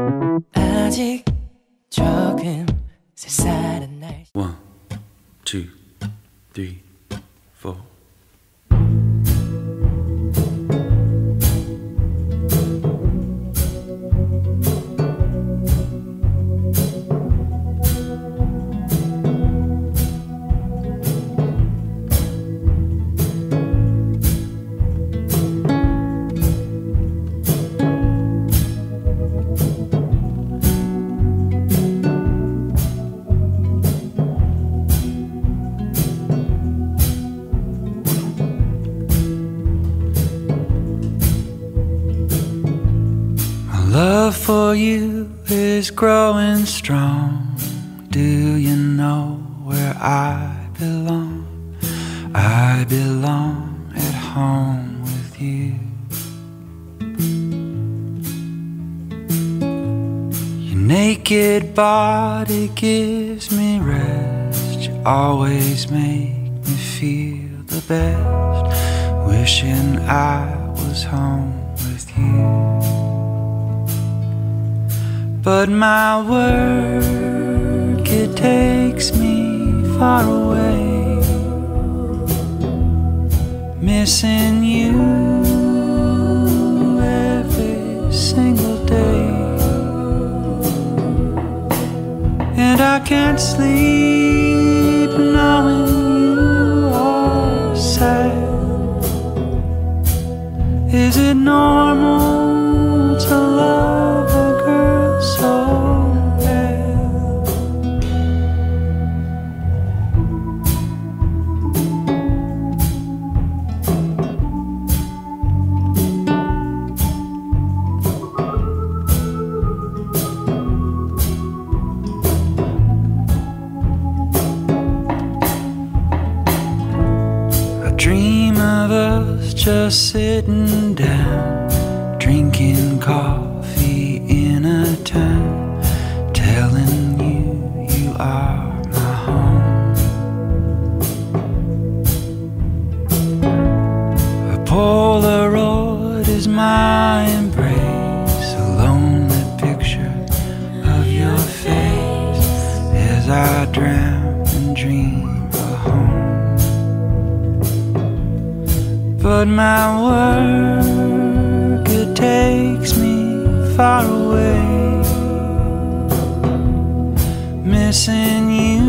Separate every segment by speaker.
Speaker 1: 아직 조금 쓸쓸한 날.
Speaker 2: 1, 2, 3, 4. Love for you is growing strong. Do you know where I belong? I belong at home with you. Your naked body gives me rest. You always make me feel the best. Wishing I was home with you. But my work, it takes me far away, missing you every single day. And I can't sleep knowing you are sad. Is it normal to love a girl so bad? I dream of us just sitting down, drinking coffee in a town, telling you you are my home. A Polaroid is my embrace, a lonely picture of your face as I drown and dream of home. But my work, it takes me far away, missing you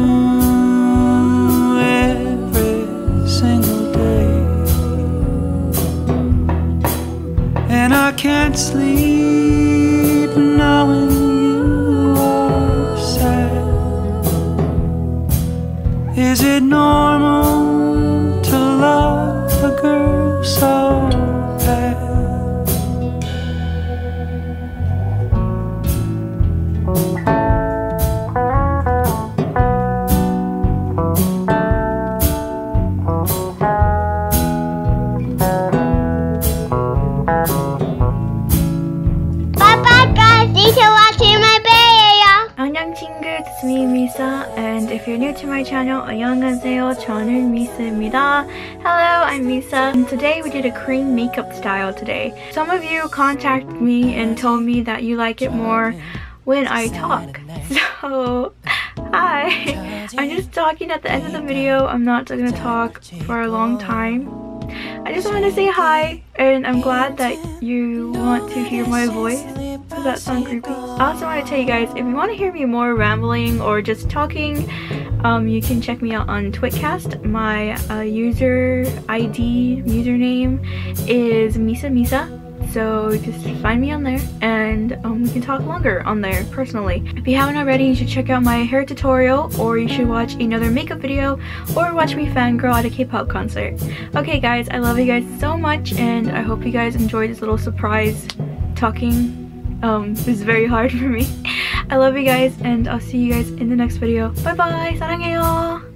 Speaker 2: every single day. And I can't sleep knowing you are sad. Is it normal to love a girl so bad?
Speaker 3: Bye-bye guys, thanks for watching my video.
Speaker 4: Anyeong Chingu, it's me, Misa, and if you're new to my channel, 안녕하세요, 저는 미사입니다. Hello, I'm Misa, and today we did a Korean makeup style today. Some of you contacted me and told me that you like it more when I talk. So, hi! I'm just talking at the end of the video. I'm not gonna talk for a long time. I just want to say hi, and I'm glad that you want to hear my voice. Does that sound creepy? I also want to tell you guys, if you want to hear me more rambling or just talking, you can check me out on Twitcast. My user ID, username is Misa. So just find me on there, and we can talk longer on there personally. If you haven't already, you should check out my hair tutorial, or you should watch another makeup video, or watch me fangirl at a K-pop concert. Okay guys, I love you guys so much, and I hope you guys enjoyed this little surprise talking. It was very hard for me. I love you guys, and I'll see you guys in the next video. Bye bye! 사랑해요!